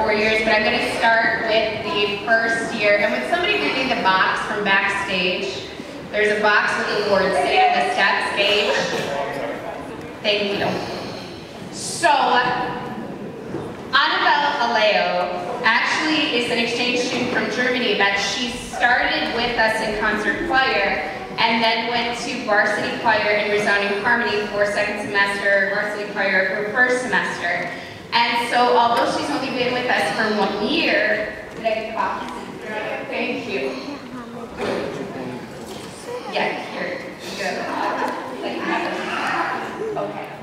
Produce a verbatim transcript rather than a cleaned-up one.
four years, but I'm going to start with the first year. And with somebody reading the box from backstage, there's a box with awards sitting on the steps, Gage. Thank you. So, Annabelle Aleo actually is an exchange student from Germany that she started with us in concert choir and then went to varsity choir in resounding harmony for second semester, varsity choir for first semester. And so although she's only been with us for one year, did I get the box? Thank you. Yeah, here, good. Okay.